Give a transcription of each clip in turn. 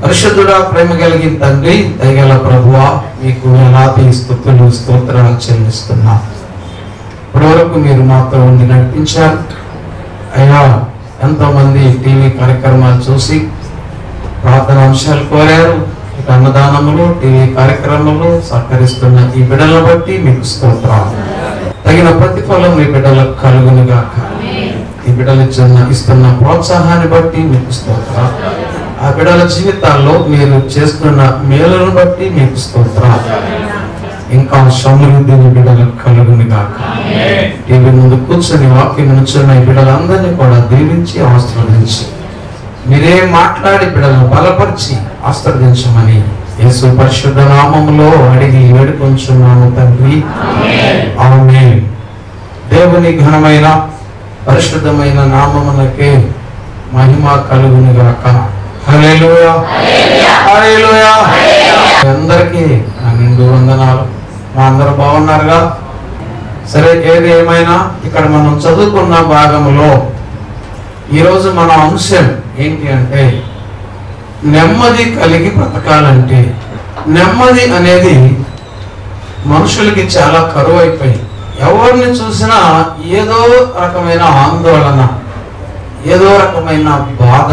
పరిశుద్ధుడా, ప్రేమ కలిగిన తండ్రి, దయగల ప్రభువా, మీకు వేలాది స్తుతులు స్తోత్రాలు చెల్లిస్తున్నా. ఇప్పటివరకు మీరు మాతో ఉండి నడిపించారు అయ్యా. ఎంతో మంది టీవీ కార్యక్రమాలు చూసి ప్రార్థన అంశాలు కోరారు. ఇక అన్నదానములు, టీవీ కార్యక్రమాలు సహకరిస్తున్న ఈ బిడ్డలను బట్టి మీకు స్తోత్రాలు. తగిన ప్రతిఫలం మీ బిడ్డలకు కలుగును గాక. ఈ బిడ్డలు ఇస్తున్న ప్రోత్సాహాన్ని బట్టి మీకు స్తోత్రాలు. ఆ బిడ్డల జీవితాల్లో మీరు చేస్తున్న మేలును బట్టి మీకు స్తోత్రాలు. ఇంకా సమృద్ధిని బిడ్డలకు కలుగును గాక. టీవీ ముందు కూర్చొని వాక్యం నుంచున్న ఈ బిడ్డలందరినీ కూడా దీవించి ఆశీర్వదించి మీరే మాట్లాడి బిడ్డలను బలపరిచి ఆశీర్వదించమని యేసు పరిశుద్ధ నామములో అడిగి వేడుకొంచున్నాము తండ్రి, ఆమేన్. దేవుని ఘనమైన పరిశుద్ధమైన నామమునకే మహిమ కలుగును గాక. హల్లెలూయా, హల్లెలూయా. అందరికీ నా నిండు వందనాలు. మా అందరూ బాగున్నారుగా? సరే, ఏది ఏమైనా ఇక్కడ మనం చదువుకున్న భాగంలో ఈరోజు మన అంశం ఏంటి అంటే, నెమ్మది కలిగి బ్రతకాలంటే. నెమ్మది అనేది మనుషులకి చాలా కరువు అయిపోయింది. ఎవరిని చూసినా ఏదో రకమైన ఆందోళన, ఏదో రకమైన బాధ,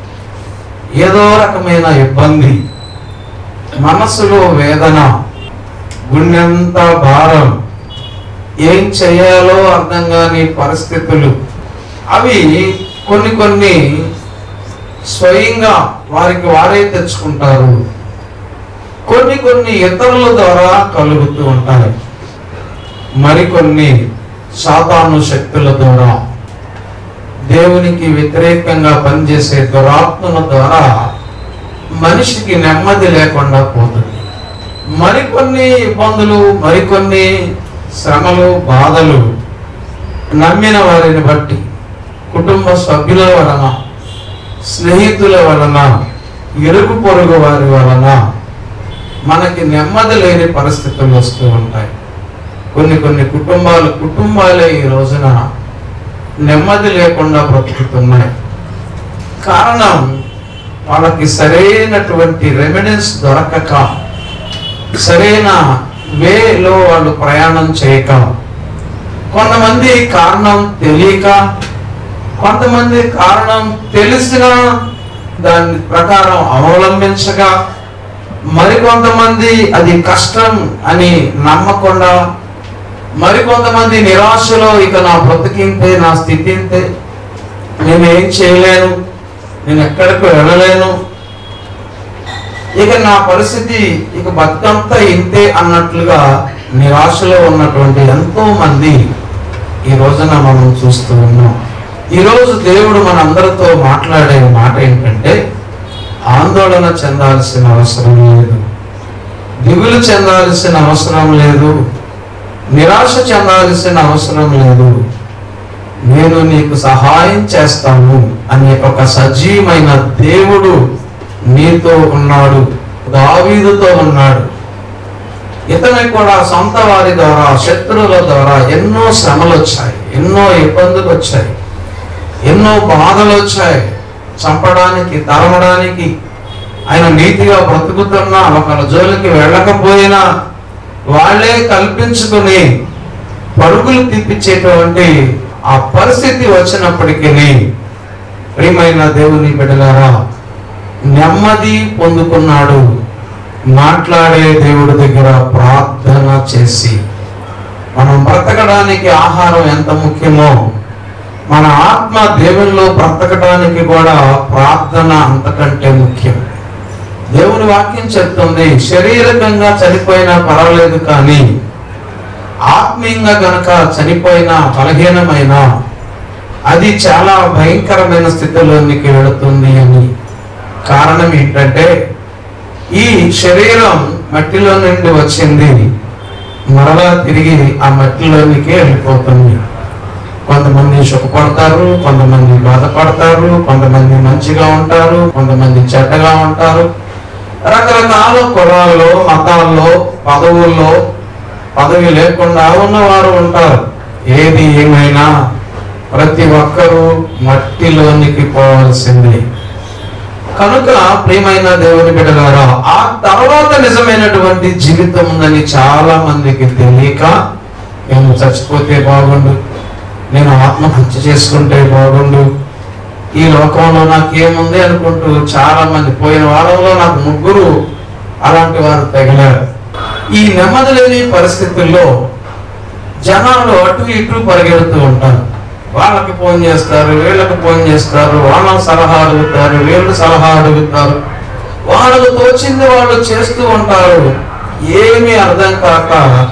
ఏదో రకమైన ఇబ్బంది, మనసులో వేదన, గుండెంత భారం, ఏం చేయాలో అర్థం కాని పరిస్థితులు. అవి కొన్ని స్వయంగా వారికి వారే తెచ్చుకుంటారు. కొన్ని ఇతరుల ద్వారా కలుగుతూ ఉంటాయి. మరికొన్ని సాతాను శక్తుల ద్వారా, దేవునికి వ్యతిరేకంగా పనిచేసే దురాత్మల ద్వారా మనిషికి నెమ్మది లేకుండా పోతుంది. మరికొన్ని ఇబ్బందులు, మరికొన్ని శ్రమలు, బాధలు నమ్మిన వారిని బట్టి, కుటుంబ సభ్యుల వలన, స్నేహితుల వలన, ఇరుగు పొరుగు వారి వలన మనకి నెమ్మది లేని పరిస్థితులు వస్తూ ఉంటాయి. కొన్ని కుటుంబాలే ఈ రోజున నెమ్మది లేకుండా బ్రతుకుతున్నాయి. కారణం, వాళ్ళకి సరైనటువంటి రెమెడీస్ దొరకక, సరైన వేలో వాళ్ళు ప్రయాణం చేయక, కొంతమంది కారణం తెలియక, కొంతమంది కారణం తెలిసినా దాని ప్రకారం అవలంబించగా, మరికొంతమంది అది కష్టం అని నమ్మకుండా, మరికొంతమంది నిరాశలో ఇక నా బ్రతికింతే, నా స్థితి ఇంతే, నేను ఏం చేయలేను, నేను ఎక్కడికి వెళ్ళలేను, ఇక నా పరిస్థితి ఇక బతుకంతా ఇంతే అన్నట్లుగా నిరాశలో ఉన్నటువంటి ఎంతో మంది ఈ రోజున మనం చూస్తూ ఉన్నాం. ఈరోజు దేవుడు మనందరితో మాట్లాడే మాట ఏంటంటే, ఆందోళన చెందాల్సిన అవసరం లేదు, దిగులు చెందాల్సిన అవసరం లేదు, నిరాశ చెందాల్సిన అవసరం లేదు. నేను నీకు సహాయం చేస్తాను అనే ఒక సజీవమైన దేవుడు నీతో ఉన్నాడు, దావీదుతో ఉన్నాడు. ఇతనికి కూడా సొంత వారి ద్వారా, శత్రువుల ద్వారా ఎన్నో శ్రమలు వచ్చాయి, ఎన్నో ఇబ్బందులు వచ్చాయి, ఎన్నో బాధలు వచ్చాయి. చంపడానికి, తరమడానికి, ఆయన నీతిగా బ్రతుకుతున్నా, ఒకళ్ళ జోలికి వెళ్ళకపోయినా వాళ్ళే కల్పించుకుని పరుగులు తీపించేటువంటి ఆ పరిస్థితి వచ్చినప్పటికీ, ప్రియమైన దేవుని బిడ్డలారా, నెమ్మది పొందుకున్నాడు. మాట్లాడే దేవుడి దగ్గర ప్రార్థన చేసి, మనం బ్రతకడానికి ఆహారం ఎంత ముఖ్యమో, మన ఆత్మ దేవునిలో బ్రతకడానికి కూడా ప్రార్థన అంతకంటే ముఖ్యం. దేవుని వాక్యం చెప్తుంది, శారీరకంగా చనిపోయినా పర్వాలేదు, కానీ ఆత్మీయంగా గనక చనిపోయినా, బలహీనమైనా అది చాలా భయంకరమైన స్థితిలోనికి వెళుతుంది అని. కారణం ఏంటంటే, ఈ శరీరం మట్టిలో నుండి వచ్చింది, మరలా తిరిగి ఆ మట్టిలోనికి వెళ్ళిపోతుంది. కొంతమంది సుఖపడతారు, కొంతమంది బాధపడతారు, కొంతమంది మంచిగా ఉంటారు, కొంతమంది చెడ్డగా ఉంటారు. రకరకాల కులాల్లో, మతాల్లో, పదవుల్లో పదవి లేకుండా ఉన్నవారు ఉంటారు. ఏది ఏమైనా ప్రతి ఒక్కరూ మట్టిలోనికి పోవాల్సిందే. కనుక ప్రియమైన దేవుని బిడ్డలారా, ఆ తర్వాత నిజమైనటువంటి జీవితం ఉందని చాలా మందికి తెలియక, నేను చచ్చిపోతే బాగుండు, నేను ఆత్మహత్య చేసుకుంటే బాగుండు, ఈ లోకంలో నాకేముంది అనుకుంటూ చాలా మంది, పోయిన వారంలో నాకు 3 అలాంటి వారు తగిలారు. ఈ నెమ్మది లేని పరిస్థితుల్లో జనాలు అటు ఇటు పరిగెడుతూ ఉంటారు. వాళ్ళకి ఫోన్ చేస్తారు, వీళ్ళకి ఫోన్ చేస్తారు, వాళ్ళకి సలహా అడుగుతారు, వీళ్ళు సలహా అడుగుతారు, వాళ్ళకు తోచింది వాళ్ళు చేస్తూ ఉంటారు. ఏమీ అర్థం కాక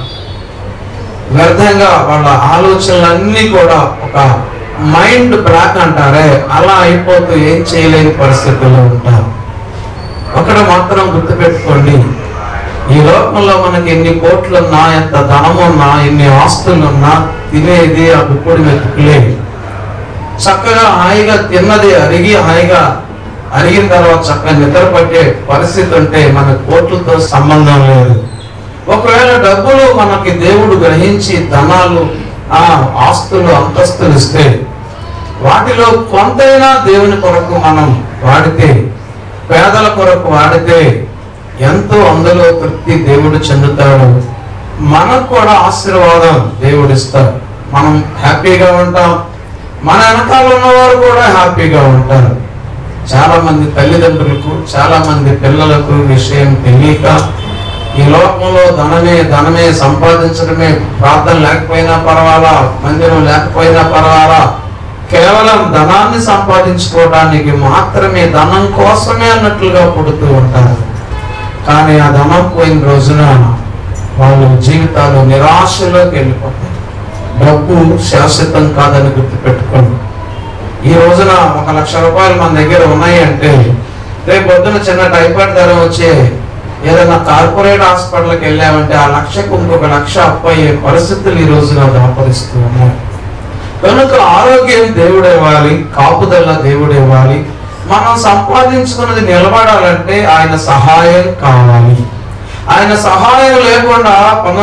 వ్యర్థంగా వాళ్ళ ఆలోచనలన్నీ కూడా ఒక మైండ్ బ్లాక్ అంటారే, అలా అయిపోతూ ఏం చేయలేని పరిస్థితుల్లో ఉంటారు. ఒకటి మాత్రం గుర్తుపెట్టుకోండి, ఈ లోకంలో మనకి ఎన్ని కోట్లున్నా, ఎంత ధనమున్నా, ఎన్ని ఆస్తులున్నా తినేది ఆ గుప్పుడు వెతుకులేదు. చక్కగా హాయిగా తిన్నది హాయిగా అరిగిన తర్వాత చక్కగా నిద్ర పట్టే పరిస్థితి ఉంటే మన కోట్లతో సంబంధం లేదు. ఒకవేళ డబ్బులు మనకి దేవుడు గ్రహించి ధనాలు, ఆస్తులు, అంతస్తులు ఇస్తే వాటిలో కొంతైనా దేవుని కొరకు మనం వాడితే, పేదల కొరకు వాడితే ఎంతో అందులో తృప్తి దేవుడు చెందుతాడు. మనకు కూడా ఆశీర్వాదం దేవుడు ఇస్తాడు. మనం హ్యాపీగా ఉంటాం, మన వెనకాల ఉన్నవారు కూడా హ్యాపీగా ఉంటారు. చాలా మంది తల్లిదండ్రులకు, చాలా మంది పిల్లలకు విషయం తెలియక ఈ లోకంలో ధనమే సంపాదించడమే, ప్రార్థన లేకపోయినా పర్వాలా, మందిరం లేకపోయినా పర్వాలా, కేవలం ధనాన్ని సంపాదించుకోవడానికి మాత్రమే, ధనం కోసమే అన్నట్లుగా పుడుతూ ఉంటారు. కానీ ఆ ధనం పోయిన రోజున వాళ్ళ జీవితాలు నిరాశలోకి వెళ్ళిపోతాయి. డబ్బు శాశ్వతం కాదని గుర్తుపెట్టుకోండి. ఈ రోజున 1 లక్ష రూపాయలు మన దగ్గర ఉన్నాయి అంటే, రేపు పొద్దున చిన్న టైఫాయిడ్ ధర వచ్చే ఏదైనా కార్పొరేట్ హాస్పిటల్కి వెళ్ళామంటే ఆ 1,00,000కు ఇంకొక 1,00,000 అప్పు అయ్యే పరిస్థితులు ఈ రోజున దాపరిస్తూ ఉన్నాయి. కనుక ఆరోగ్యం దేవుడు ఇవ్వాలి, కాపుదల దేవుడు ఇవ్వాలి. మనం సంపాదించుకున్నది నిలబడాలంటే ఆయన సహాయం కావాలి. ఆయన సహాయం లేకుండా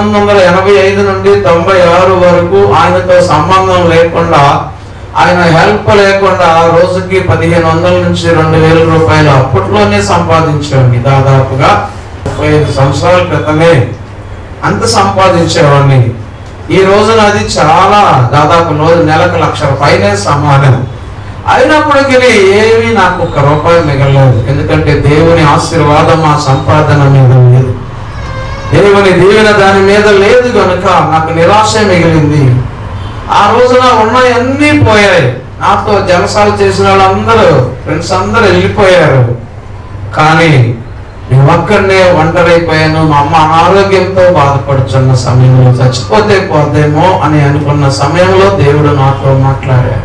1985 నుండి 96 వరకు ఆయనతో సంబంధం లేకుండా, ఆయన హెల్ప్ లేకుండా రోజుకి 1,500 నుంచి 2,000 రూపాయలు అప్పట్లోనే సంపాదించేవాడిని. దాదాపుగా 35 సంవత్సరాల క్రితమే అంత సంపాదించేవాడిని. ఈ రోజున అది చాలా, దాదాపు నెలకు 1,00,000 పైనే సమానం. అయినప్పటికీ ఏమీ నాకు 1 రూపాయి మిగలలేదు. ఎందుకంటే దేవుని ఆశీర్వాదం ఆ సంపాదన మీద లేదు, దేవుని దీవెన దాని మీద లేదు. కనుక నాకు నిరాశ మిగిలింది. ఆ రోజున ఉన్నవన్నీ పోయాయి. నాతో జలసాలు చేసిన వాళ్ళందరూ, ఫ్రెండ్స్ అందరూ వెళ్ళిపోయారు. కానీ నేను ఒక్కడనే ఒంటరైపోయాను. మా అమ్మ అనారోగ్యంతో బాధపడుతున్న సమయంలో, చచ్చిపోతే పోదేమో అని అనుకున్న సమయంలో దేవుడు నాతో మాట్లాడాడు.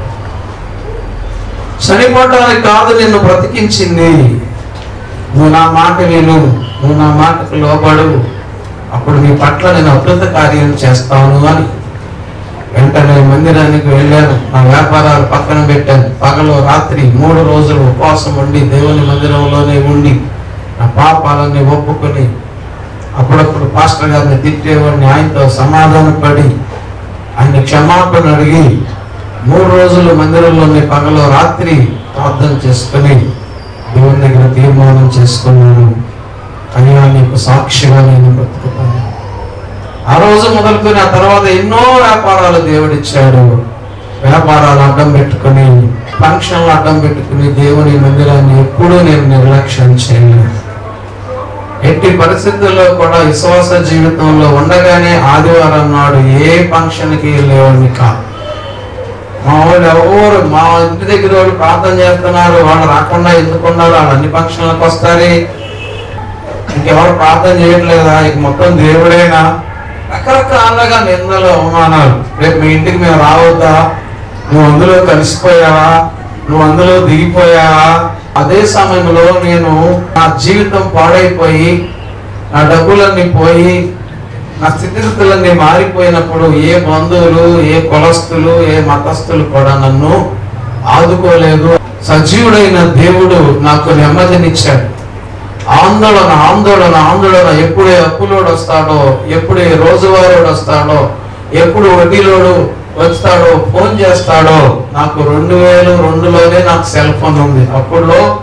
చనిపోవడానికి కాదు నిన్ను బ్రతికించింది, నువ్వు నా మాట విను, నువ్వు నా మాటకు లోబడు, అప్పుడు నీ పట్ల నేను అద్భుత కార్యం చేస్తాను అని. వెంటనే మందిరానికి వెళ్ళాను. నా వ్యాపారాలు పక్కన పెట్టాను. పగలు రాత్రి 3 రోజులు ఉపవాసం ఉండి దేవుని మందిరంలోనే ఉండి నా పాపాలన్నీ ఒప్పుకొని, అప్పుడప్పుడు పాస్టర్ గారిని తిట్టేవాడిని, ఆయనతో సమాధానపడి ఆయన క్షమాపణ అడిగి 3 రోజులు మందిరంలోనే పగలు రాత్రి ప్రార్థన చేసుకుని దేవుని దగ్గర తీర్మానం చేసుకున్నాను, అయ్యా నీకు సాక్షిగా నేను బ్రతుకుతాను. ఆ రోజు మొదలుకొని ఆ తర్వాత ఎన్నో వ్యాపారాలు దేవుడిచ్చాడు. వ్యాపారాలు అడ్డం పెట్టుకుని, ఫంక్షన్లు అడ్డం పెట్టుకుని దేవుని మందిరాన్ని ఎప్పుడూ నేను నిర్లక్ష్యం చేయలేదు. ఎట్టి పరిస్థితుల్లో కూడా విశ్వాస జీవితంలో ఉండగానే ఆదివారం నాడు ఏ ఫంక్షన్కి వెళ్ళేవాడిని కాదు. మా వాళ్ళు ఎవరు, మా ఇంటి దగ్గర వాళ్ళు ప్రార్థన చేస్తున్నారు, వాళ్ళు రాకుండా ఎందుకున్నారు, వాళ్ళు అన్ని ఫంక్షన్లకు వస్తారు, ఇంకెవరు ప్రార్థన చేయట్లేదా, ఇక మొత్తం దేవుడేనా, రకరకాలుగా నిందలు, అవమానాలు. రేపు మీ ఇంటికి మేము రావద్దా, నువ్వు అందులో కలిసిపోయావా, నువ్వు అందులో దిగిపోయావా. అదే సమయంలో నేను నా జీవితం పాడైపోయి, నా డబ్బులన్నీ పోయి, నా స్థితిగతులన్నీ మారిపోయినప్పుడు ఏ బంధువులు, ఏ కులస్తులు, ఏ మతస్థులు కూడా నన్ను ఆదుకోలేదు. సజీవుడైన దేవుడు నాకు నెమ్మదినిచ్చాడు. ఆందోళన ఆందోళన ఆందోళన, ఎప్పుడే అప్పులోడు వస్తాడో, ఎప్పుడే రోజువారోడు వస్తాడో, ఎప్పుడు వడ్డీలోడు వస్తాడో, ఫోన్ చేస్తాడో. నాకు 2002లోనే నాకు సెల్ ఫోన్ ఉంది. అప్పుడులో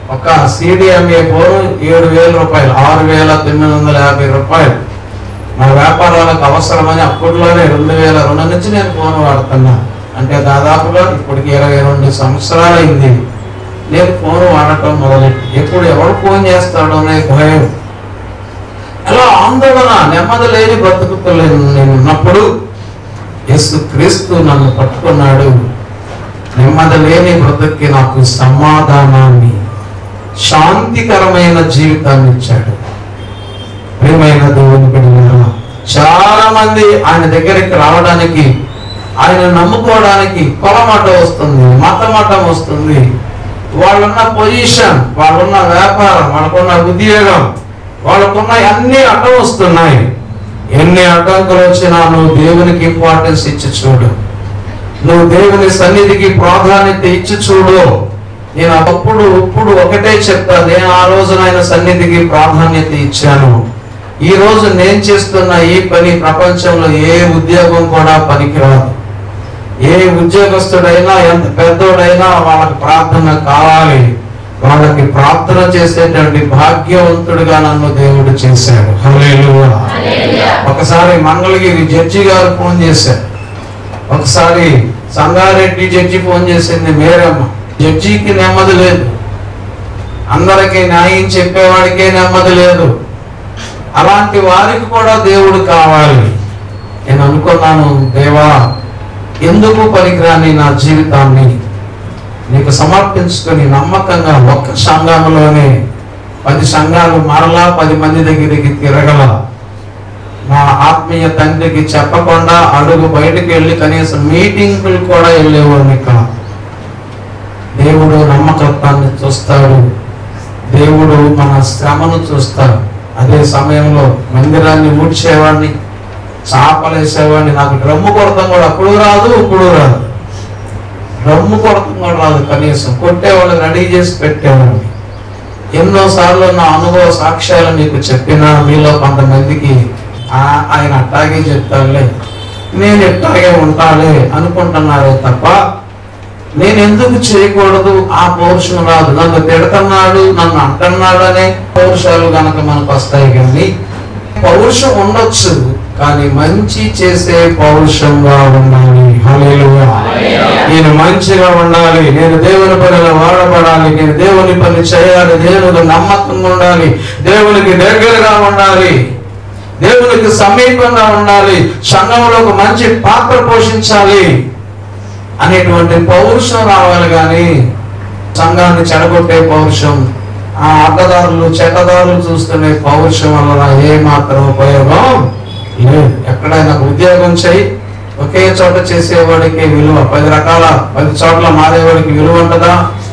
ఒక CDMA ఫోన్ 7,000 రూపాయలు, 6,950 రూపాయలు. నా వ్యాపారాలకు అవసరమని అప్పట్లోనే 2002 నుంచి నేను ఫోన్ వాడుతున్నా. అంటే దాదాపుగా ఇప్పటికి 22 సంవత్సరాలు అయింది నేను ఫోన్ వాడటం మొదలెట్టి. ఎప్పుడు ఎవరు ఫోన్ చేస్తాడో అనే భయం, అలా ఆందోళన, నెమ్మది లేని బ్రతుకుతలేను నేను ఉన్నప్పుడు యేసుక్రీస్తు నన్ను పట్టుకున్నాడు. నెమ్మది లేని బ్రతుక్కి నాకు సమాధానాన్ని, శాంతికరమైన జీవితాన్ని ఇచ్చాడు. ప్రియమైన దేవుని బిడ్డలారా, చాలా మంది ఆయన దగ్గరికి రావడానికి, ఆయన నమ్ముకోవడానికి కులమాట వస్తుంది, మతమతం వస్తుంది. వాళ్ళున్న పొజిషన్, వాళ్ళున్న వ్యాపారం, వాళ్ళకున్న ఉద్యోగం, వాళ్ళకున్న అన్ని అడ్డం వస్తున్నాయి. ఎన్ని అడ్డంకులు వచ్చినా నువ్వు దేవునికి ఇంపార్టెన్స్ ఇచ్చి చూడు, నువ్వు దేవుని సన్నిధికి ప్రాధాన్యత ఇచ్చి చూడు. నేను అప్పుడు ఇప్పుడు ఒకటే చెప్తాను, నేను ఆ రోజున ఆయన సన్నిధికి ప్రాధాన్యత ఇచ్చాను. ఈ రోజు నేను చేస్తున్న ఈ పని ప్రపంచంలో ఏ ఉద్యోగం కూడా పనికిరాదు. ఏ ఉద్యోగస్తుడైనా, ఎంత పెద్దోడైనా వాళ్ళకి ప్రార్థన కావాలి. వాళ్ళకి ప్రార్థన చేసేటువంటి భాగ్యవంతుడిగా నన్ను దేవుడు చేశాడు. హల్లెలూయా. ఒకసారి మంగళగిరి జడ్జి గారు ఫోన్ చేశారు, ఒకసారి సంగారెడ్డి జడ్జి ఫోన్ చేసింది మేరమ్మ. జడ్జికి నెమ్మది లేదు, అందరికీ న్యాయం చెప్పేవాడికే నెమ్మది లేదు. అలాంటి వారికి కూడా దేవుడు కావాలి. నేను అనుకున్నాను, దేవా ఎందుకు పనికిరాని నా జీవితాన్ని నీకు సమర్పించుకొని నమ్మకంగా ఒక్క సంఘంలోనే 10 సంఘాలు మరలా 10 మంది దగ్గరికి తిరగల, మా ఆత్మీయ తండ్రికి చెప్పకుండా అడుగు బయటకు వెళ్ళి కనీసం మీటింగులు కూడా వెళ్ళేవాడిని కాదు. దేవుడు నమ్మకత్వాన్ని చూస్తాడు, దేవుడు మన శ్రమను చూస్తాడు. అదే సమయంలో మందిరాన్ని ఊడ్చేవాడిని, చాపలేసేవాడిని. నాకు డ్రమ్ము కొడతాం కూడా అప్పుడు రాదు, ఇప్పుడు రాదు. డ్రమ్ము కొడతాం కూడా రాదు, కనీసం కొట్టేవాళ్ళు రెడీ చేసి పెట్టేవాడిని. ఎన్నోసార్లు నా అనుభవ సాక్ష్యాలు మీకు చెప్పినా మీలో కొంతమందికి ఆయన అట్టాగే చెప్తానులే, నేను ఎట్టాగే ఉంటాలే అనుకుంటున్నారే తప్ప నేను ఎందుకు చేయకూడదు ఆ పౌరుషం రాదు. నన్ను తిడుతున్నాడు, నన్ను అంటున్నాడు అనే పౌరుషాలు కనుక మనకు వస్తాయి. కానీ పౌరుషం ఉండొచ్చు, కానీ మంచి చేసే పౌరుషంగా ఉండాలి. హల్లెలూయా. నేను మంచిగా ఉండాలి, నేను దేవుని పనిలో వాడబడాలి, నేను దేవుని పని చేయాలి, దేవునికి నమ్మకంగా ఉండాలి, దేవునికి దగ్గరగా ఉండాలి, దేవునికి సమీపంగా ఉండాలి, సంఘంలో ఒక మంచి పాత్ర పోషించాలి అనేటువంటి పౌరుషం రావాలి. కానీ సంఘాన్ని చెడగొట్టే పౌరుషం, ఆ అడ్డదారులు చెడ్డదారులు చూస్తున్న పౌరుషం వల్ల ఏ మాత్రం ఉపయోగం లేదు. ఎక్కడైనా ఉద్యోగం చేయి, ఒకే చోట చేసేవాడికి విలువ, 10 చోట్ల మారేవాడికి విలువ ఉంటుందా?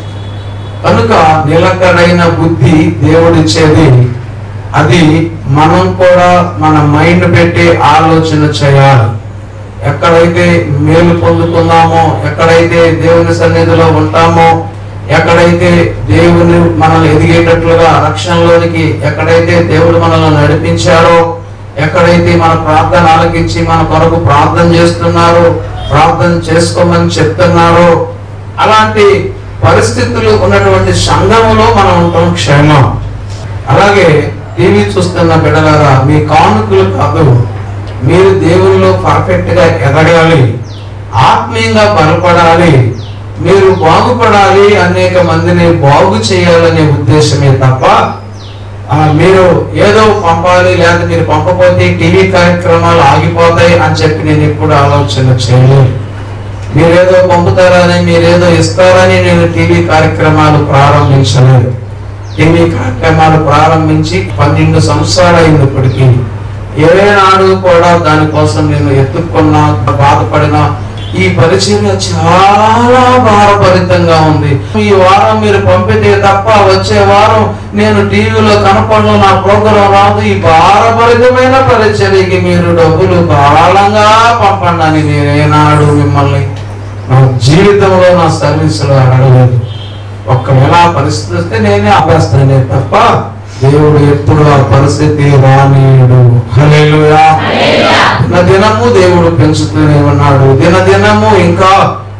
కనుక నిలకడైన బుద్ధి దేవుడిచ్చేది. అది మనం కూడా మన మైండ్ పెట్టి ఆలోచన చేయాలి. ఎక్కడైతే మేలు పొందుతున్నామో, ఎక్కడైతే దేవుని సన్నిధిలో ఉంటామో, ఎక్కడైతే దేవుని మనల్ని ఎదిగేటట్లుగా రక్షణలోనికి, ఎక్కడైతే దేవుడు మనల్ని నడిపించారో, ఎక్కడైతే మన ప్రార్థన ఆలకించి మన కొరకు ప్రార్థన చేస్తున్నారో, ప్రార్థన చేసుకోమని చెప్తున్నారో, అలాంటి పరిస్థితులు ఉన్నటువంటి సంఘంలో మనం ఉంటాం క్షేమం. అలాగే టీవీ చూస్తున్న బిడ్డలారా, మీ కానుకలు కాదు, మీరు దేవుల్లో పర్ఫెక్ట్ గా ఎదగాలి, ఆత్మీయంగా బలపడాలి, మీరు బాగుపడాలి, అనేక మందిని బాగు చేయాలనే ఉద్దేశమే తప్ప మీరు ఏదో పంపాలి, లేదా మీరు పంపకపోతే టీవీ కార్యక్రమాలు ఆగిపోతాయి అని చెప్పి నేను ఎప్పుడు ఆలోచన చేయలేదు. మీరేదో పంపుతారని, మీరేదో ఇస్తారని నేను టీవీ కార్యక్రమాలు ప్రారంభించలేదు. టీవీ కార్యక్రమాలు ప్రారంభించి 12 సంవత్సరాలు అయింది. ఇప్పటికీ ఏనాడు కూడా దానికోసం నేను ఎత్తుక్కున్నా, బాధపడినా, ఈ పరిచర్య చాలా భారభరితంగా ఉంది. ఈ వారం మీరు పంపితే తప్ప వచ్చే వారం నేను టీవీలో కనపడను, నా ప్రోగ్రాం రాదు. ఈ భారభరితమైన పరిచర్యకి మీరు డబ్బులు కాలంగా పంపండి అని నేను ఏనాడు మిమ్మల్ని నా జీవితంలో, నా సర్వీసులో అడగలేదు. ఒక్కవేళ పరిస్థితి వస్తే నేనే ఆపేస్తానే తప్ప దేవుడు ఎప్పుడు ఆ పరిస్థితి రానీయుడు. హల్లెలూయా. దినదినము దేవుడు పెంచుతూనే ఉన్నాడు. దినదినము ఇంకా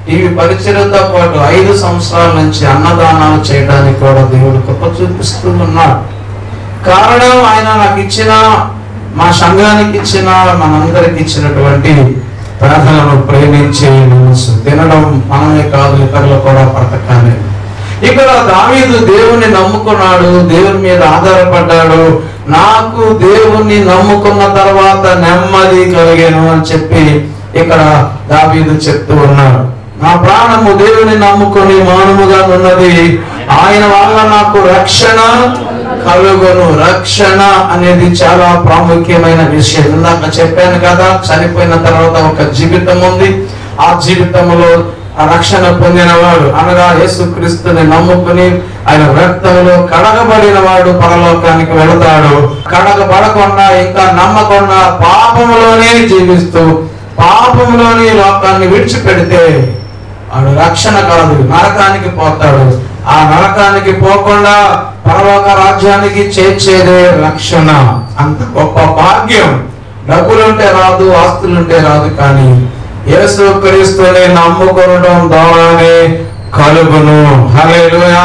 టీవీ పరిచర్యతో పాటు 5 సంవత్సరాల నుంచి అన్నదానాలు చేయడానికి కూడా దేవుడు కృప చూపిస్తూ ఉన్నాడు. కారణం ఆయన నాకు ఇచ్చిన, మా సంఘానికి ఇచ్చిన, మనందరికి ఇచ్చినటువంటి ప్రార్థనను ప్రేమించే మనసు. తినడం మనమే కాదు, ఇతరులు కూడా బ్రతకాలి. ఇక్కడ దావీదు దేవుణ్ణి నమ్ముకున్నాడు, దేవుని మీద ఆధారపడ్డాడు. నాకు దేవుణ్ణి నమ్ముకున్న తర్వాత నెమ్మది కలిగాను అని చెప్పి ఇక్కడ దావీదు చెప్తూ ఉన్నాడు. నా ప్రాణము దేవుని నమ్ముకొని మౌనముగా ఉన్నది, ఆయన వల్ల నాకు రక్షణ కలుగును. రక్షణ అనేది చాలా ప్రాముఖ్యమైన విషయం. ఇందాక చెప్పాను కదా, చనిపోయిన తర్వాత ఒక జీవితం ఉంది. ఆ జీవితంలో ఆ రక్షణ పొందినవాడు అనగా యేసుక్రీస్తుని నమ్ముకుని ఆయన రక్తంలో కడగబడిన వాడు పరలోకానికి వెళతాడు. కడగబడకుండా ఇంకా నమ్మకుండా పాపములోనే జీవిస్తూ పాపములోని లోకాన్ని విడిచిపెడితే వాడు రక్షణ కాదు, నరకానికి పోతాడు. ఆ నరకానికి పోకుండా పరలోక రాజ్యానికి చేర్చేదే రక్షణ. అంత గొప్ప భాగ్యం. డబ్బులుంటే రాదు, ఆస్తులుంటే రాదు, కానీ యేసుక్రీస్తుని నమ్ముకోవడం ద్వారానే కలుగును. హల్లెలూయా.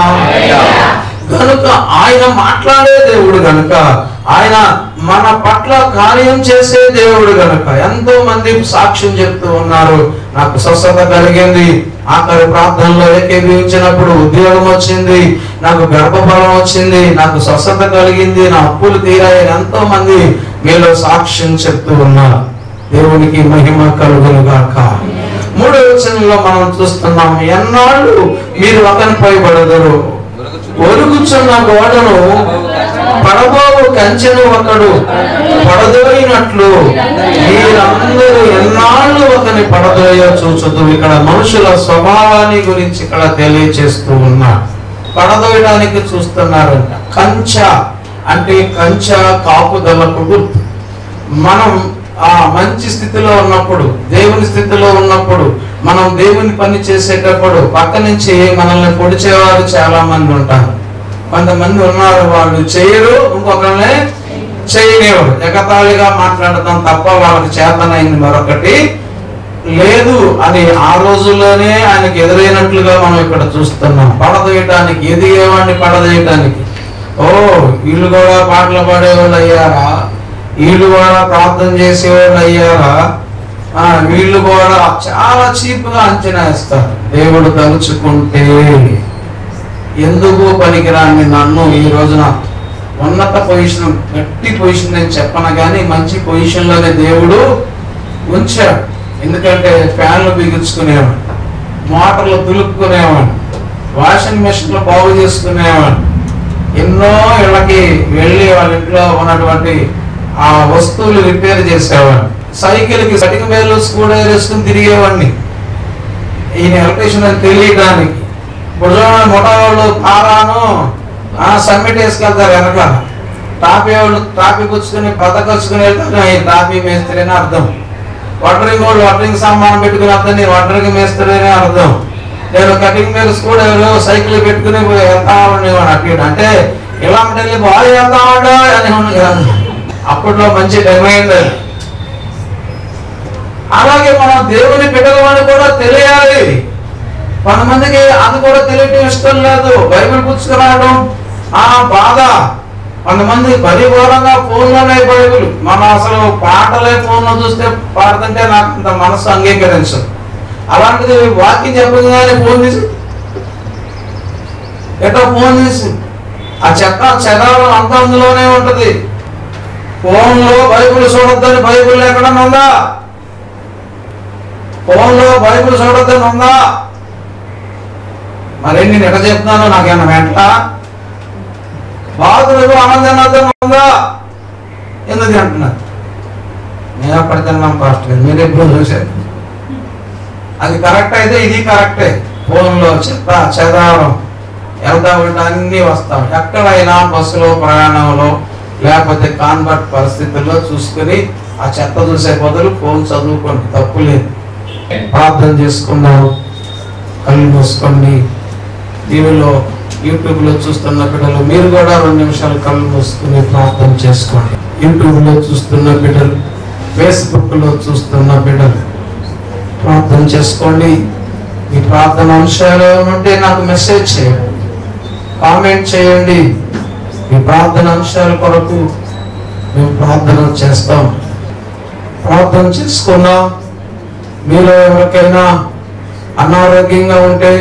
కనుక ఆయన మాట్లాడే దేవుడు గనుక, ఆయన మన పట్ల కార్యం చేసే దేవుడు గనుక ఎంతో మంది సాక్ష్యం చెప్తూ ఉన్నారు. నాకు స్వస్థత కలిగింది, ఆఖరి ప్రార్థనలో ఏకీభవించినప్పుడు ఉద్యోగం వచ్చింది, నాకు గర్భఫలం వచ్చింది, నాకు స్వస్థత కలిగింది, నా అప్పులు తీరాయి. ఎంతో మంది మీలో సాక్ష్యం చెప్తూ ఉన్నారు. దేవునికి మహిమ కలుగును గాక. 3వ వచనంలో మనం చూస్తున్నాం, ఎన్నాళ్ళు మీరు ఒకరిపై పడదురు, ఒరుగుచున్న గోడను పడబోవు కంచెను ఒకడు పడదోయినట్లు మీరందరూ ఎన్నాళ్ళు ఒకరిని పడదోయ చూచుతూ. ఇక్కడ మనుషుల స్వభావాన్ని గురించి ఇక్కడ తెలియచేస్తూ ఉన్నారు. పడదోయడానికి చూస్తున్నారంట. కంచ అంటే కంచ కాపుదలకు గుర్తు. మనం ఆ మంచి స్థితిలో ఉన్నప్పుడు, దేవుని స్థితిలో ఉన్నప్పుడు, మనం దేవుని పని చేసేటప్పుడు పక్క నుంచి మనల్ని పొడిచేవారు చాలా మంది ఉంటారు. కొంతమంది ఉన్నారు, వాళ్ళు చేయరు, ఇంకొకరిని చేయలేరు. ఎగతాళిగా మాట్లాడటం తప్ప వాళ్ళకి చేతనైంది మరొకటి లేదు అని ఆ రోజుల్లోనే ఆయనకి ఎదురైనట్లుగా మనం ఇక్కడ చూస్తున్నాం. పడదోయటానికి, ఎదిగేవాడిని పడదోయటానికి. ఓ వీళ్ళు కూడా పాటలు పాడేవాళ్ళు అయ్యారా, వీళ్ళు కూడా ప్రార్థన చేసేవాళ్ళు అయ్యారా, వీళ్ళు కూడా చాలా చీప్గా అంచనా వేస్తారు. దేవుడు తలుచుకుంటే ఎందుకు పనికిరాని నన్ను ఈ రోజున ఉన్నత పొజిషన్, గట్టి పొజిషన్ నేను చెప్పను కానీ మంచి పొజిషన్లోనే దేవుడు ఉంచాడు. ఎందుకంటే ఫ్యాన్లు బిగించుకునేవాడు, మోటార్లు దులుపుకునేవాడు, వాషింగ్ మెషిన్లు బాగు చేసుకునేవాడు, ఎన్నో ఇళ్ళకి వెళ్ళి వాళ్ళ ఇంట్లో ఉన్నటువంటి ఆ వస్తువులు రిపేర్ చేసేవాడిని, సైకిల్కి కటింగ్ వేలు స్కూల్ వేసుకుని తిరిగేవాడిని. ఈయన ఎలక్ట్రీషియన్ అని తెలియడానికి. భుజాన మొట్టవాళ్ళు పారాను సమ్మిట్ వేసుకెళ్తారు వెనక, టాపీ వాళ్ళు టాపీ కూర్చుని బతకొచ్చుకుని వెళ్తారు, ఈ టాపీ మేస్త్రి అని అర్థం. వడ్రింగ్ వాళ్ళు వడ్రింగ్ సామాన్ పెట్టుకుని అర్థం, నేను వడ్రింగ్ మేస్త్రి అని అర్థం. నేను కటింగ్ వేలు స్కూల్ సైకిల్ పెట్టుకుని వెళ్తా ఉండేవాడు. అటు అంటే ఇలా ఉంటే బాగా వెళ్తా ఉండా అని ఉంది కాదు. అప్పట్లో మంచి డిమాండ్. అలాగే మనం దేవుని బిడ్డలమని కూడా తెలియాలి. కొంతమందికి అది కూడా తెలియటం ఇష్టం లేదు. బైబిల్ పుచ్చుకురావడం ఆ బాధ. కొంతమంది పరిపూర్ణంగా ఫోన్లోనే బైబిల్, మనం అసలు పాటలే ఫోన్లో చూస్తే పాడుతుంటే నాకు అంత మనసు అంగీకరించదు. అలాంటిది వాక్యం చెప్పగానే ఫోన్ తీసి ఎటో ఫోన్ తీసి ఆ చెత్త చెదారం అంతా అందులోనే ఉంటది. ఫోన్లో బైబిల్ చూడొద్దని బైబిల్ ఎక్కడన్నా ఉందా? ఫోన్లో బైబిల్ చూడొద్దని ఉందా? మరి నేను ఎక్కడ చెప్తున్నాను, నాకేమన్నా వెంట బాధలు ఆనందం ఉందా? ఎందుకు అంటున్నారు? నేను అప్పటి తిన్నాం పాస్టర్ గారు, మీరు ఎప్పుడు చూశారు? అది కరెక్ట్ అయితే ఇది కరెక్టే. ఫోన్లో చెత్త చెదారం వెళ్తా ఉంటే అన్నీ వస్తాం. ఎక్కడైనా బస్సులో, ప్రయాణంలో, లేకపోతే కాన్వర్ట్ పరిస్థితుల్లో చూసుకుని ఆ చెత్త చూసే బదులు ఫోన్ చదువుకోండి, తప్పు లేదు. ప్రార్థన చేసుకున్నావు, కళ్ళు మూసుకోండి. టీవీలో యూట్యూబ్లో చూస్తున్న బిడ్డలు మీరు కూడా 2 నిమిషాలు కళ్ళు మూసుకుని ప్రార్థన చేసుకోండి. యూట్యూబ్లో చూస్తున్న బిడ్డలు, ఫేస్బుక్లో చూస్తున్న బిడ్డలు ప్రార్థన చేసుకోండి. ఈ ప్రార్థన అంశాలు ఏమంటే నాకు మెసేజ్ చేయండి, కామెంట్ చేయండి. ఈ ప్రార్థన అంశాల కొరకు మేము ప్రార్థన చేస్తాం. ప్రార్థన చేసుకున్నాం. మీలో ఎవరికైనా అనారోగ్యంగా ఉంటే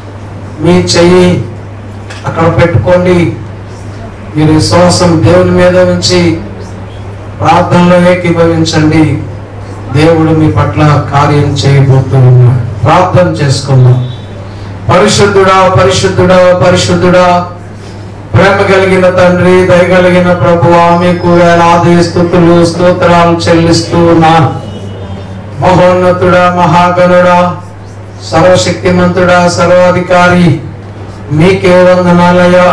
మీ చెయ్యి అక్కడ పెట్టుకోండి. మీరు విశ్వాసం దేవుని మీద ఉంచి ప్రార్థనలో ఏకీభవించండి. దేవుడు మీ పట్ల కార్యం చేయబోతూ ఉన్నాడు. ప్రార్థన చేసుకుందాం. పరిశుద్ధుడా, పరిశుద్ధుడా, పరిశుద్ధుడా, ప్రేమ కలిగిన తండ్రి, దయగలిగిన ప్రభువా, మీకు వేలాది స్తుతులు స్తోత్రాలు చెల్లిస్తూ ఉన్నాను. మహోన్నతుడా, మహాగణుడా, సర్వశక్తిమంతుడా, సర్వాధికారి, మీకే వందనాలయ్యా.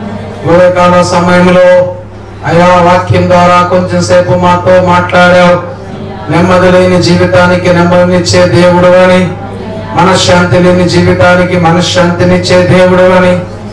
ఉదయకాల సమయంలో అయా వాక్యం ద్వారా కొంచెం సేపు మాతో మాట్లాడావు. నెమ్మది లేని జీవితానికి నెమ్మదినిచ్చే దేవుడు అని, మనశ్శాంతి లేని జీవితానికి మనశ్శాంతినిచ్చే దేవుడు అని,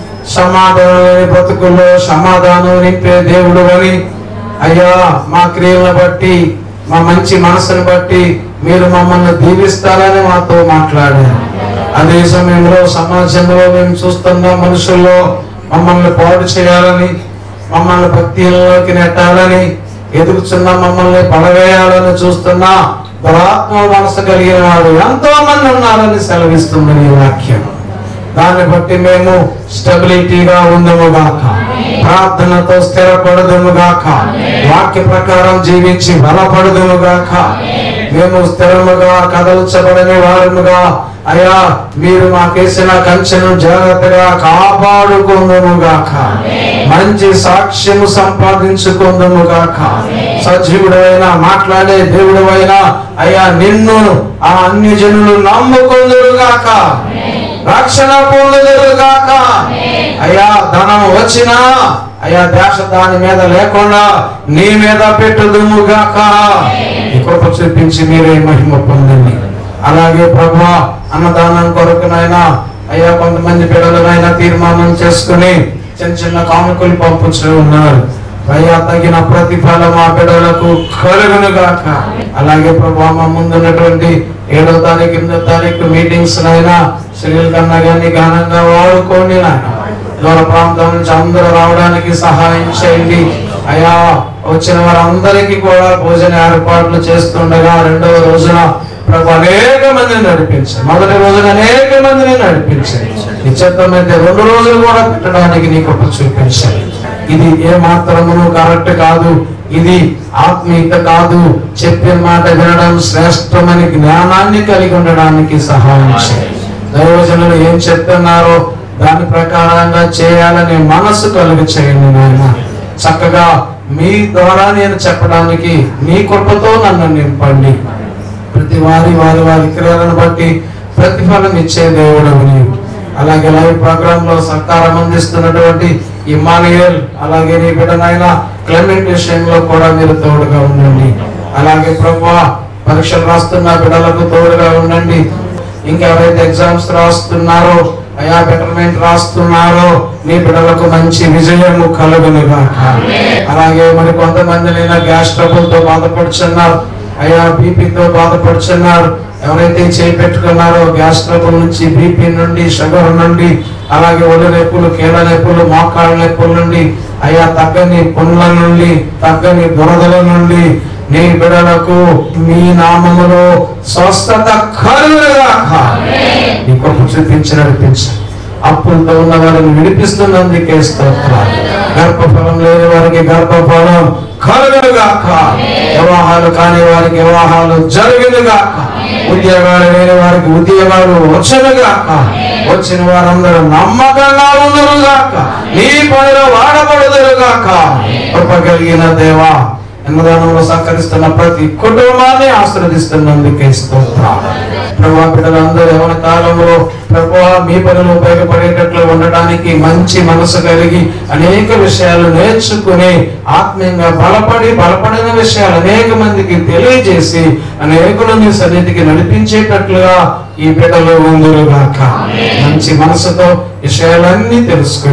సమాధానం లేని బ్రతుకుల్లో సమాధానం నింపే దేవుడు అని, అయ్యా మా క్రియలను బట్టి, మా మంచి మనసును బట్టి మీరు మమ్మల్ని దీవిస్తారని మాతో మాట్లాడారు. అదే సమయంలో సమాజంలో మేము చూస్తున్న మనుషుల్లో మమ్మల్ని పాడు చేయాలని, మమ్మల్ని భక్తిలోకి నెట్టాలని, ఎదుగుతున్న మమ్మల్ని పడవేయాలని చూస్తున్నా దురాత్మ మనసు కలిగిన వాడు ఎంతో మంది ఉన్నారని సెలవిస్తుంది నీ వాక్యం. దాన్ని బట్టి మేము స్టెబిలిటీగా ఉందముగాక, ప్రార్థనతో స్థిరపడదుముగాక, వాక్య ప్రకారం జీవించి బలపడదుముగాక, మేము స్థిరముగా కదల్చబడని వారముగా అయ్యా మీరు మాకేసిన కంచెను జాగ్రత్తగా కాపాడుకుందుముగాక, మంచి సాక్ష్యము సంపాదించుకుందుముగాక, సజీవుడైన మాట్లాడే దేవుడైనా అయ్యా నిన్ను ఆ అన్ని జనులు నమ్ముకుందురుగాక, రక్షణ పొందుదురుగాక. అయ్యా ధనం వచ్చినా అయ్యా ధ్యాస దాని మీద లేకుండా నీ మీద పెట్టుదుముగాక. ఈ కృప చూపించి మీరే మహిమ పొందండి. అలాగే ప్రభువా, అన్నదానం కొరకునైనా అయ్యా కొంతమంది బిడ్డలనైనా తీర్మానం చేసుకుని చిన్న చిన్న కానుకలు పంపుతూ ఉన్నారు. అయ్యా తగిన ప్రతిఫలం ఆ బిడ్డలకు కలుగునుగాక. అలాగే ప్రభువా, మా ముందున్నటువంటి 7వ తారీఖు 8వ తారీఖు మీటింగ్స్ నైనా శ్రీల కన్నా కానీ ఘనంగా వాడుకోండి. దూర ప్రాంతం నుంచి అందరూ రావడానికి సహాయం చేయండి. అయ్యా వచ్చిన వారందరికీ కూడా భోజన ఏర్పాట్లు చేస్తుండగా 2వ రోజున ప్రభు అనేక మందిని నడిపించారు. మొదటి రోజున అనేక మందిని నడిపించారు. నిశ్చితమైతే 2 రోజులు కూడా పెట్టడానికి నీ కృప చూపించాలి. ఇది ఏ మాత్రమును కరెక్ట్ కాదు, ఇది ఆత్మీయత కాదు. చెప్పే మాట వినడం శ్రేష్టమని జ్ఞానాన్ని కలిగి ఉండడానికి సహాయం చేయాలి. దైవజనులు ఏం చెప్తున్నారో దాని ప్రకారంగా చేయాలనే మనసు కలుగు చేయండి నాయన. చక్కగా మీ ద్వారా నేను చెప్పడానికి నీ కృపతో నన్ను నింపండి. ప్రతి వారి వారి వారి క్రియలను బట్టి ప్రతిఫలం ఇచ్చే దేవుడు నీవు. అలాగే లైవ్ ప్రోగ్రామ్ లో సహకారం అందిస్తున్నటువంటి ఇమ్మానుయేల్, అలాగే నీ బిడ్డనైనా క్లెమెంట్ విషయంలో కూడా మీరు తోడుగా ఉండండి. అలాగే ప్రభువా, పరీక్షలు రాస్తున్న బిడ్డలకు తోడుగా ఉండండి. ఇంకా ఎవరైతే ఎగ్జామ్స్ రాస్తున్నారో అయ్యా బెటర్మెంట్ రాస్తున్నారో నీ బిడ్డలకు మంచి విజయము కలుగునుగాక. అలాగే మరి కొంతమందినైనా గ్యాస్ ట్రబుల్ తో బాధపడుచున్నారు, అయ్యా బీపీతో బాధపడుచున్నారు. ఎవరైతే చేయి పెట్టుకున్నారో గ్యాస్ ట్రబుల్ నుంచి, బీపీ నుండి, షుగర్ నుండి, అలాగే ఒళ్ళు నొప్పులు, కీళ్ళ నొప్పులు, మోకాళ్ళ నొప్పుల నుండి, అయ్యా తగ్గని పుండ్ల నుండి, తగ్గని దురదల నుండి నీ బిడ్డలకు మీ నామములో స్వస్థత కలుగునుగాక. నీ కృప చూపించి నడిపించండి. అప్పులతో ఉన్న వారిని విడిపిస్తున్నందుకే స్తోత్రాలు. గర్భఫలం లేని వారికి గర్భఫలం కలుగునుగాక. వివాహాలు కాని వారికి వివాహాలు జరుగునుగాక. ఉద్యోగాలు లేని వారికి ఉద్యోగాలు వచ్చునుగాక. వచ్చిన వారందరూ నమ్మకంగా ఉండునుగాక. నీ పనిలో వాడబడుదురుగాక. కృప కలిగిన దేవా, అన్నదానంలో సహకరిస్తున్న ప్రతి కుటుంబాన్ని ఆశీర్వదిస్తున్నందుకే స్తోత్రాలు. ప్రభువా, బిడ్డలందరూ యవ్వన కాలంలో ప్రభువా మీ పనులు ఉపయోగపడేటట్లు ఉండడానికి మంచి మనసు కలిగి అనేక విషయాలు నేర్చుకుని ఆత్మీయంగా బలపడిన విషయాలు అనేక మందికి తెలియజేసి అనేకులు నీ సన్నిధికి నడిపించేటట్లుగా ఈ బిడ్డలు ఉందురుగాక. మంచి మనసుతో విషయాలన్నీ తెలుసుకుని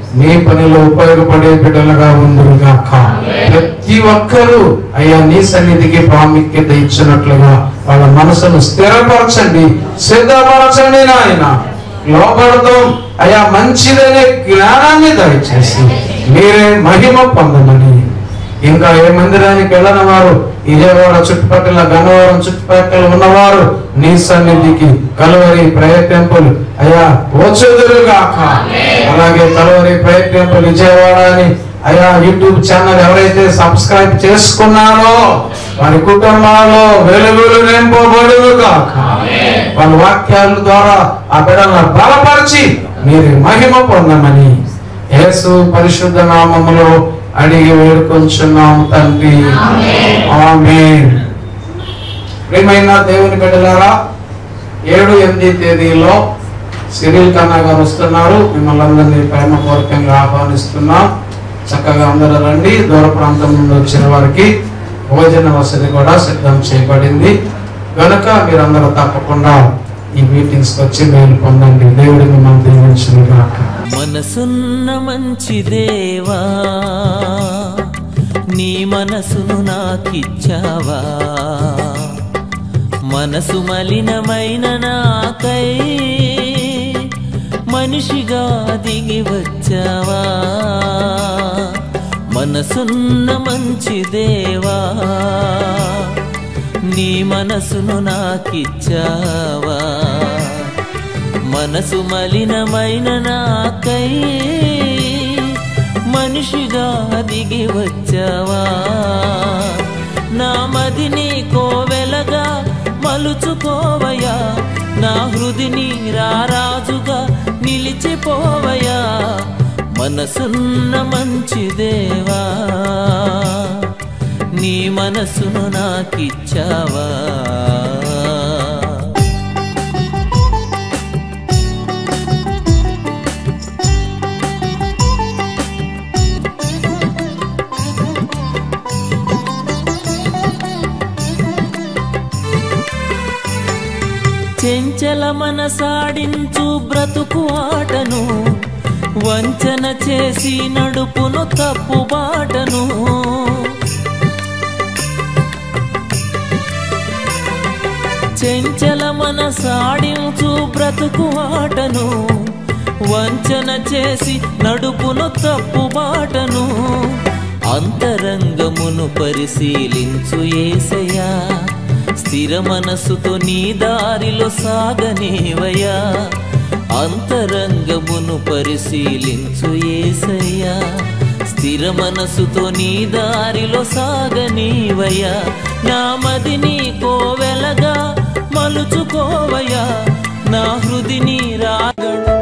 నీ పనిలో ఉపయోగపడే బిడ్డలుగా ఉండుగాక. ప్రతి ఒక్కరూ అయ్యా నీ సన్నిధికి ప్రాముఖ్యత ఇచ్చినట్లుగా వాళ్ళ మనసును స్థిరపరచండి, సిద్ధపరచండి నాయన. లోపడతాం అయ్యా మంచిదనే జ్ఞానాన్ని దయచేసి మీరే మహిమ పొందమని. ఇంకా ఏ మందిరానికి వెళ్ళని వారు, విజయవాడ చుట్టుపక్కల, గన్నవరం చుట్టుపక్కల ఉన్నవారు నీ సన్నిధికి కలువరి ప్రేయర్ టెంపుల్ అయ్యా వచ్చుదురుగాక. అలాగే కలువరి ప్రేయర్ టెంపుల్ విజయవాడ అని అయ్యా యూట్యూబ్ ఛానల్ ఎవరైతే సబ్స్క్రైబ్ చేసుకున్నారో వారి కుటుంబాల్లో వెలుగులు నింపబడుగాక. వాళ్ళ వాక్యాల ద్వారా ఆ బిడ్డలను బలపరిచి మీరు మహిమ పొందమని యేసు పరిశుద్ధ నామములో అడిగి వేడుకొంచున్నాం తండ్రి, ఆమేన్. ప్రియమైన దేవుని బిడ్డలారా, 7, 8 తేదీలో సిరిల్ కన్నా గారు వస్తున్నారు. మిమ్మల్ని అందరినీ ప్రేమపూర్వకంగా ఆహ్వానిస్తున్నాం. చక్కగా అందరూ రండి. దూర ప్రాంతం నుండి వచ్చిన వారికి భోజన వసతి కూడా సిద్ధం చేయబడింది కనుక మీరందరూ తప్పకుండా ఈ మీటింగ్స్ వచ్చి మేలు పొందండి. దేవుడి మిమ్మల్ని దీవించుగాక. మనసున్న మంచి దేవా, నీ మనసును నాకిచ్చావా, మనసు మలినమైన నాకై మనిషిగా దిగి వచ్చావా. మనసున్న మంచి దేవా, నీ మనసును నాకిచ్చావా, మనసు మలినమైన నాకై మనిషిగా దిగి వచ్చావా. నా మదిని కోవెలగా మలుచుకోవయా, నా హృదిని రారాజుగా నిలిచిపోవయా. మనసున్న మంచి దేవా, నీ మనసును నాకిచ్చావా. చెంచల మనసాడించు బ్రతుకు ఆటను, వంచన చేసి నడుపును తప్పు బాటను. చెంచల మనసాడించు బ్రతుకు ఆటను, వంచన చేసి నడుపును తప్పు బాటను. అంతరంగమును పరిశీలించు యేసయ్యా, స్థిర మనసుతో నీ దారిలో సాగనేవయ్యా. అంతరంగమును పరిశీలించు యేసయ్యా, స్థిర మనసుతో నీ దారిలో సాగనేవయ్యా. నా మదిని కోవెలగా మలుచుకోవయ్యా, నా హృదిని రాగడు